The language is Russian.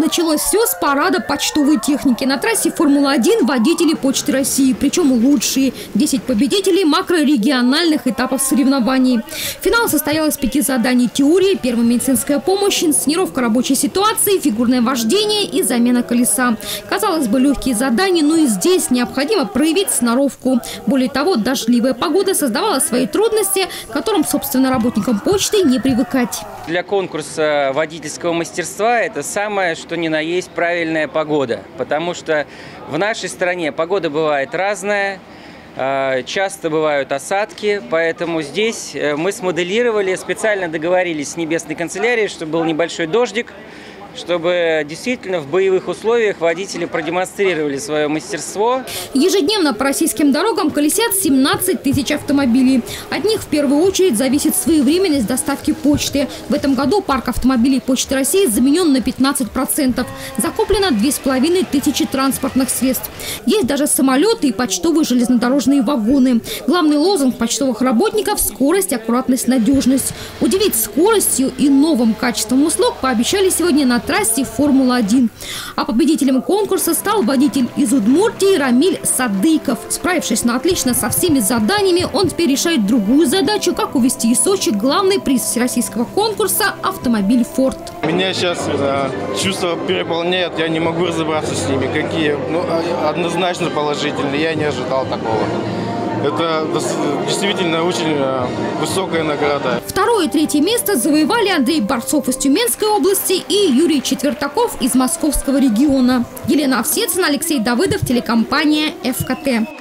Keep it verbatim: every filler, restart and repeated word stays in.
началось все с парада почтовой техники. На трассе Формула-один водители Почты России, причем лучшие. десять победителей макрорегиональных этапов соревнований. Финал состоял из пяти заданий: теория, первая медицинская помощь, инсценировка рабочей ситуации, фигурное вождение и замена колеса. Казалось бы, легкие задания, но и здесь необходимо проявить сноровку. Более того, дождливая погода создавала свои трудности, к которым, собственно, работникам почты не привыкать. Для конкурса водительского мастерства это самое, что ни на есть, правильная погода. Потому что в нашей стране погода бывает разная, часто бывают осадки, поэтому здесь мы смоделировали, специально договорились с Небесной канцелярией, чтобы был небольшой дождик, чтобы действительно в боевых условиях водители продемонстрировали свое мастерство. Ежедневно по российским дорогам колесят семнадцать тысяч автомобилей. От них в первую очередь зависит своевременность доставки почты. В этом году парк автомобилей Почты России заменен на пятнадцать процентов. Закуплено две с половиной тысячи транспортных средств. Есть даже самолеты и почтовые железнодорожные вагоны. Главный лозунг почтовых работников – скорость, аккуратность, надежность. Удивить скоростью и новым качеством услуг пообещали сегодня на трассе Формула-один. А победителем конкурса стал водитель из Удмуртии Рамиль Садыков. Справившись на отлично со всеми заданиями, он теперь решает другую задачу – как увезти из Сочи главный приз всероссийского конкурса – автомобиль «Форд». Меня сейчас э, чувства переполняют, я не могу разобраться с ними. Какие? Ну, однозначно положительные, я не ожидал такого. Это действительно очень э, высокая награда. Второе и третье место завоевали Андрей Борцов из Тюменской области и Юрий Четвертаков из Московского региона. Елена Овсецина, Алексей Давыдов, телекомпания эф ка тэ.